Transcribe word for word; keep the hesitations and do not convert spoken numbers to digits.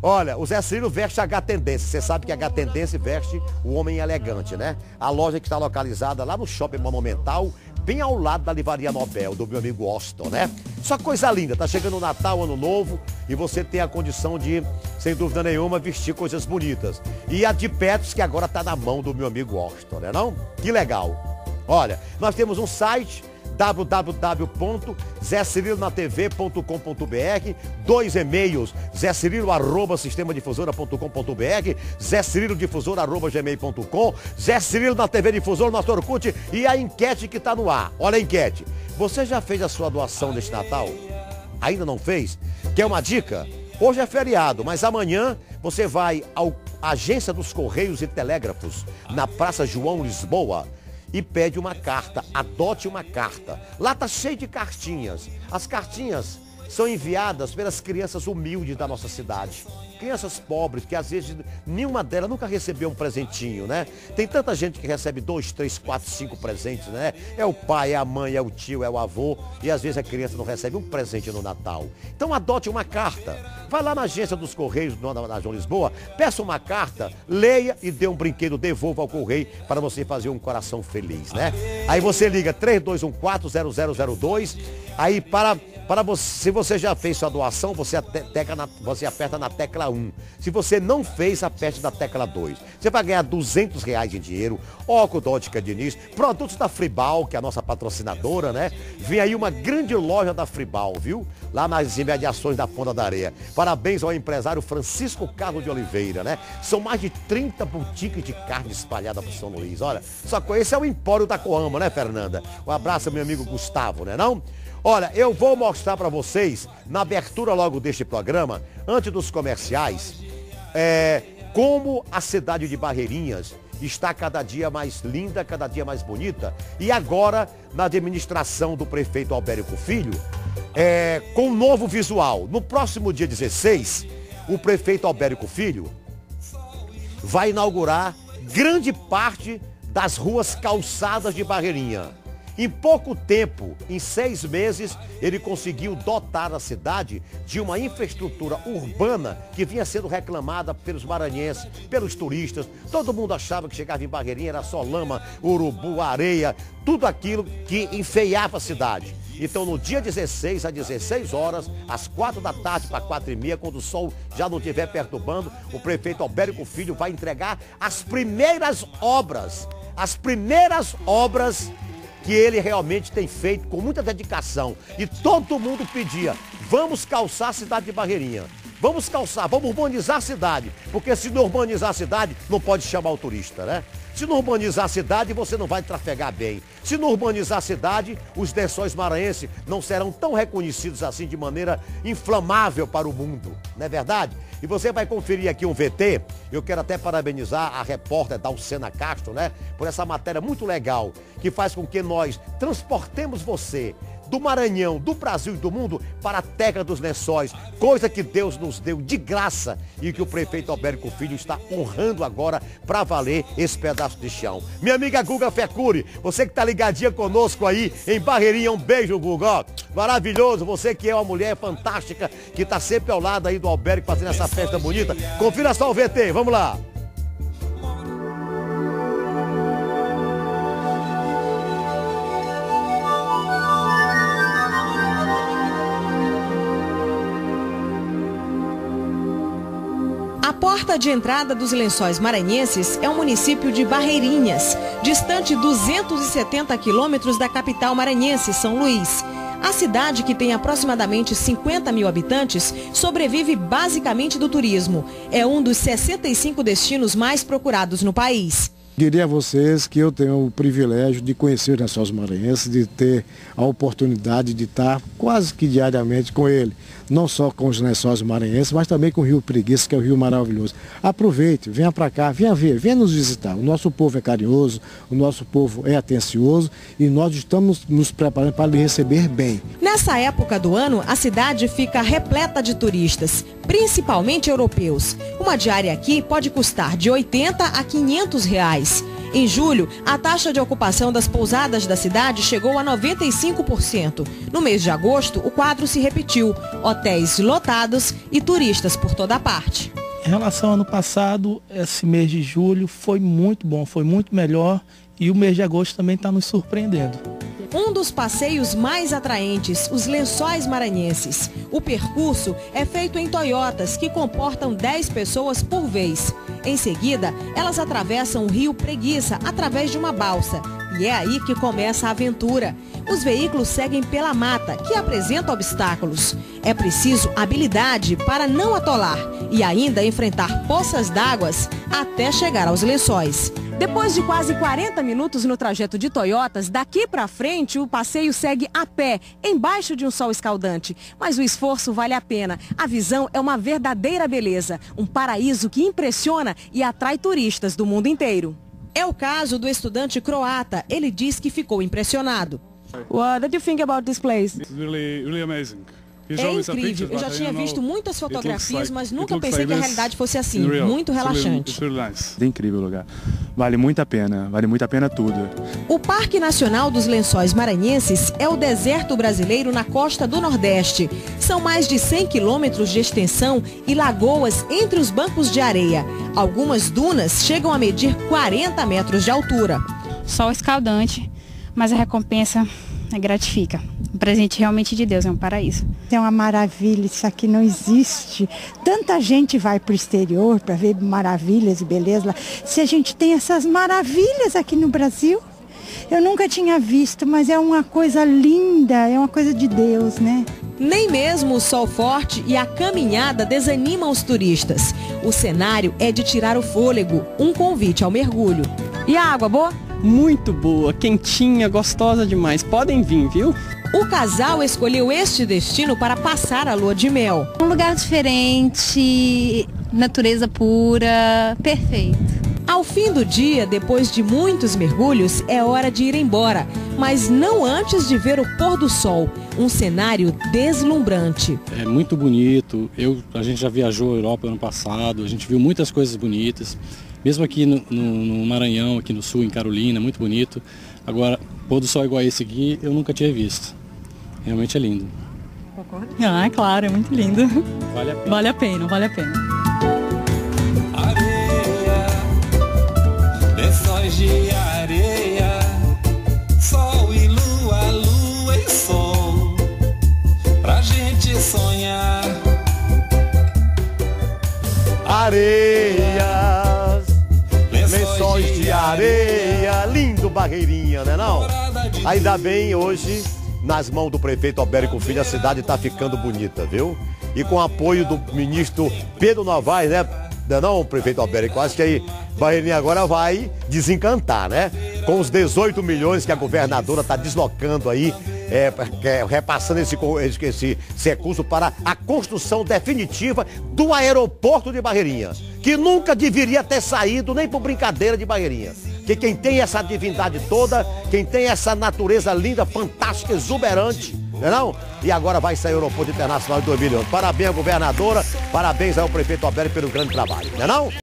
Olha, o Zé Cirilo veste a H-Tendência. Você sabe que a H-Tendência veste o homem elegante, né? A loja que está localizada lá no Shopping Monumental, bem ao lado da Livraria Nobel, do meu amigo Austin, né? Só coisa linda, tá chegando o Natal, Ano Novo, e você tem a condição de, sem dúvida nenhuma, vestir coisas bonitas. E a de Petros, que agora tá na mão do meu amigo Austin, né não? Que legal. Olha, nós temos um site, w w w ponto zé cirilo na t v ponto com ponto b r, dois e-mails, zé cirilo arroba sistema difusora ponto com ponto b r, zé cirilo difusora arroba gmail ponto com, Zé Cirilo na T V Difusora, nosso Orkut, e a enquete que está no ar. Olha a enquete. Você já fez a sua doação deste Natal? Ainda não fez? Quer uma dica? Hoje é feriado, mas amanhã você vai à Agência dos Correios e Telégrafos, na Praça João Lisboa, e pede uma carta, adote uma carta. Lá tá cheio de cartinhas. As cartinhas são enviadas pelas crianças humildes da nossa cidade. Crianças pobres, que às vezes nenhuma delas nunca recebeu um presentinho, né? Tem tanta gente que recebe dois, três, quatro, cinco presentes, né? É o pai, é a mãe, é o tio, é o avô, e às vezes a criança não recebe um presente no Natal. Então adote uma carta. Vai lá na Agência dos Correios, na, na João Lisboa, peça uma carta, leia e dê um brinquedo, devolva ao correio para você fazer um coração feliz, né? Aí você liga três dois um quatro, zero zero zero dois, aí para... Para você, se você já fez sua doação, você, teca na, você aperta na tecla um. Se você não fez, aperte na tecla dois. Você vai ganhar duzentos reais em dinheiro, óculos da Ótica Diniz, produtos da Fribal, que é a nossa patrocinadora, né? Vem aí uma grande loja da Fribal, viu? Lá nas imediações da Ponta da Areia. Parabéns ao empresário Francisco Carlos de Oliveira, né? São mais de trinta boutiques de carne espalhadas por São Luís. Olha, só que esse é o Empório da Coama, né, Fernanda? Um abraço ao meu amigo Gustavo, né não? Olha, eu vou mostrar para vocês, na abertura logo deste programa, antes dos comerciais, é, como a cidade de Barreirinhas está cada dia mais linda, cada dia mais bonita. E agora, na administração do prefeito Albérico Filho, é, com um novo visual. No próximo dia dezesseis, o prefeito Albérico Filho vai inaugurar grande parte das ruas calçadas de Barreirinha. Em pouco tempo, em seis meses, ele conseguiu dotar a cidade de uma infraestrutura urbana que vinha sendo reclamada pelos maranhenses, pelos turistas. Todo mundo achava que chegava em Barreirinha, era só lama, urubu, areia, tudo aquilo que enfeiava a cidade. Então, no dia dezesseis, às dezesseis horas, às quatro da tarde para quatro e meia, quando o sol já não estiver perturbando, o prefeito Albérico Filho vai entregar as primeiras obras, as primeiras obras que ele realmente tem feito com muita dedicação. E todo mundo pedia, vamos calçar a cidade de Barreirinha. Vamos calçar, vamos urbanizar a cidade. Porque se não urbanizar a cidade, não pode chamar o turista, né? Se não urbanizar a cidade, você não vai trafegar bem. Se não urbanizar a cidade, os lençóis maranhenses não serão tão reconhecidos assim de maneira inflamável para o mundo. Não é verdade? E você vai conferir aqui um V T. Eu quero até parabenizar a repórter Dalcena Castro, né? Por essa matéria muito legal, que faz com que nós transportemos você do Maranhão, do Brasil e do mundo para a terra dos lençóis, coisa que Deus nos deu de graça e que o prefeito Albérico Filho está honrando agora para valer esse pedaço de chão. Minha amiga Guga Fecuri, você que está ligadinha conosco aí em Barreirinha, um beijo, Guga, ó, maravilhoso, você que é uma mulher fantástica, que está sempre ao lado aí do Albérico fazendo essa festa bonita. Confira só o V T, vamos lá. A porta de entrada dos Lençóis Maranhenses é o município de Barreirinhas, distante duzentos e setenta quilômetros da capital maranhense, São Luís. A cidade, que tem aproximadamente cinquenta mil habitantes, sobrevive basicamente do turismo. É um dos sessenta e cinco destinos mais procurados no país. Diria a vocês que eu tenho o privilégio de conhecer os Lençóis Maranhenses, de ter a oportunidade de estar quase que diariamente com ele. Não só com os Lençóis Maranhenses, mas também com o Rio Preguiça, que é um rio maravilhoso. Aproveite, venha para cá, venha ver, venha nos visitar. O nosso povo é carinhoso, o nosso povo é atencioso e nós estamos nos preparando para lhe receber bem. Nessa época do ano, a cidade fica repleta de turistas, principalmente europeus. Uma diária aqui pode custar de oitenta a quinhentos reais. Em julho, a taxa de ocupação das pousadas da cidade chegou a noventa e cinco por cento. No mês de agosto, o quadro se repetiu. Hotéis lotados e turistas por toda parte. Em relação ao ano passado, esse mês de julho foi muito bom, foi muito melhor e o mês de agosto também está nos surpreendendo. Um dos passeios mais atraentes, os Lençóis Maranhenses. O percurso é feito em Toyotas, que comportam dez pessoas por vez. Em seguida, elas atravessam o rio Preguiça através de uma balsa. E é aí que começa a aventura. Os veículos seguem pela mata, que apresenta obstáculos. É preciso habilidade para não atolar e ainda enfrentar poças d'água até chegar aos lençóis. Depois de quase quarenta minutos no trajeto de Toyotas, daqui para frente o passeio segue a pé, embaixo de um sol escaldante. Mas o esforço vale a pena. A visão é uma verdadeira beleza, um paraíso que impressiona e atrai turistas do mundo inteiro. É o caso do estudante croata. Ele diz que ficou impressionado. What do you think about this place? It's really, really amazing. É incrível. Eu já tinha visto muitas fotografias, mas nunca pensei que a realidade fosse assim. Muito relaxante. É incrível o lugar. Vale muito a pena. Vale muito a pena tudo. O Parque Nacional dos Lençóis Maranhenses é o deserto brasileiro na costa do Nordeste. São mais de cem quilômetros de extensão e lagoas entre os bancos de areia. Algumas dunas chegam a medir quarenta metros de altura. Sol escaldante, mas a recompensa gratifica. Um presente realmente de Deus, é um paraíso. É uma maravilha, isso aqui não existe. Tanta gente vai para o exterior para ver maravilhas e beleza lá. Se a gente tem essas maravilhas aqui no Brasil, eu nunca tinha visto, mas é uma coisa linda, é uma coisa de Deus, né? Nem mesmo o sol forte e a caminhada desanimam os turistas. O cenário é de tirar o fôlego, um convite ao mergulho. E a água boa? Muito boa, quentinha, gostosa demais. Podem vir, viu? O casal escolheu este destino para passar a lua de mel. Um lugar diferente, natureza pura, perfeito. Ao fim do dia, depois de muitos mergulhos, é hora de ir embora. Mas não antes de ver o pôr do sol. Um cenário deslumbrante. É muito bonito. Eu, a gente já viajou à Europa ano passado, a gente viu muitas coisas bonitas. Mesmo aqui no, no, no Maranhão, aqui no sul, em Carolina, muito bonito. Agora, pôr do sol igual esse aqui, eu nunca tinha visto. Realmente é lindo. Concorda? Ah, é claro, é muito lindo. Vale a pena. Vale a pena, vale a pena. Areia, lençóis de areia, sol e lua, lua e sol, pra gente sonhar. Areias, lençóis de areia, lindo Barreirinha, né não? Ainda bem hoje, nas mãos do prefeito Albérico Filho, a cidade está ficando bonita, viu? E com o apoio do ministro Pedro Novaes, né? Não, não, prefeito Albérico, acho que aí Barreirinha agora vai desencantar, né? Com os dezoito milhões que a governadora está deslocando aí, é, é, repassando esse, esse, esse recurso para a construção definitiva do aeroporto de Barreirinha, que nunca deveria ter saído nem por brincadeira de Barreirinha. Que quem tem essa divindade toda, quem tem essa natureza linda, fantástica, exuberante, não é não? E agora vai sair o aeroporto internacional de dois milhões. Parabéns à governadora, parabéns ao prefeito Albérico pelo grande trabalho, não é não?